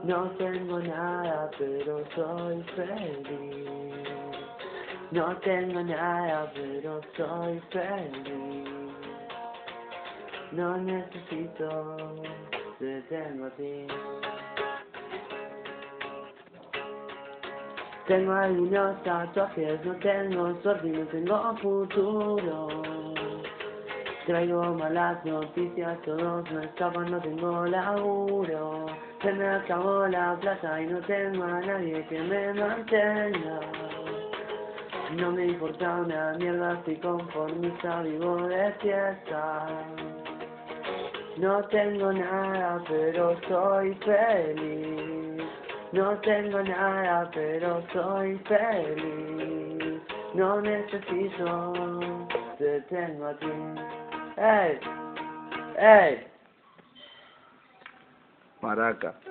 No tengo nada, pero soy feliz. No tengo nada, pero soy feliz. No necesito, te tengo a ti. Tengo algunos tatuajes, no tengo suerte y no tengo futuro. Traigo malas noticias, todos me escapan, no tengo laburo. Se me acabó la plata y no tengo a nadie que me mantenga. No me importa una mierda, estoy conformista, vivo de fiesta. No tengo nada, pero soy feliz. No tengo nada, pero soy feliz. No necesito, te tengo a ti. ¡Ey! ¡Ey! Maraca.